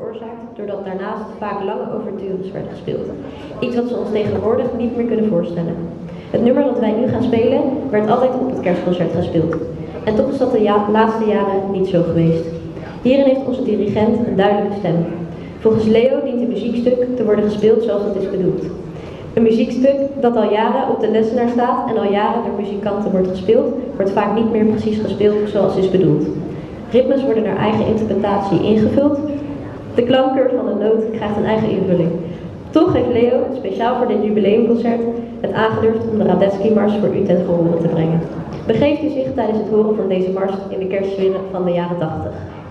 veroorzaakt doordat daarnaast vaak lange overtures werden gespeeld. Iets wat ze ons tegenwoordig niet meer kunnen voorstellen. Het nummer dat wij nu gaan spelen werd altijd op het kerstconcert gespeeld. En toch is dat de laatste jaren niet zo geweest. Hierin heeft onze dirigent een duidelijke stem. Volgens Leo dient een muziekstuk te worden gespeeld zoals dat is bedoeld. Een muziekstuk dat al jaren op de lessenaar staat en al jaren door muzikanten wordt gespeeld, wordt vaak niet meer precies gespeeld zoals is bedoeld. Ritmes worden naar eigen interpretatie ingevuld. De klankkleur van de noot krijgt een eigen invulling. Toch heeft Leo, speciaal voor dit jubileumconcert, het aangedurfd om de Radetzky-mars voor u ten gehore te brengen. Begeeft u zich tijdens het horen van deze mars in de kerstsfeer van de jaren 80.